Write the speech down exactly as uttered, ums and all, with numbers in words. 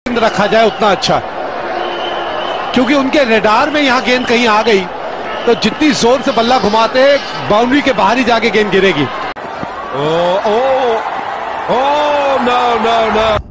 रखा जाए उतना अच्छा, क्योंकि उनके रेडार में यहां गेंद कहीं आ गई तो जितनी जोर से बल्ला घुमाते बाउंड्री के बाहर ही जाके गेंद गिरेगी। Oh oh oh no no no